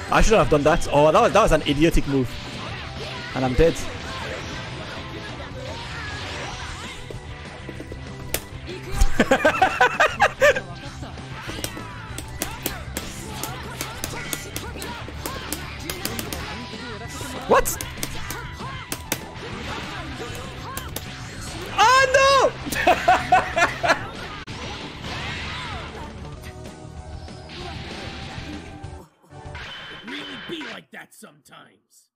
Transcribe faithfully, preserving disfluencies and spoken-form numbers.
I shouldn't have done that. Oh, that was, that was an idiotic move. And I'm dead. What? Oh no! Really be like that sometimes.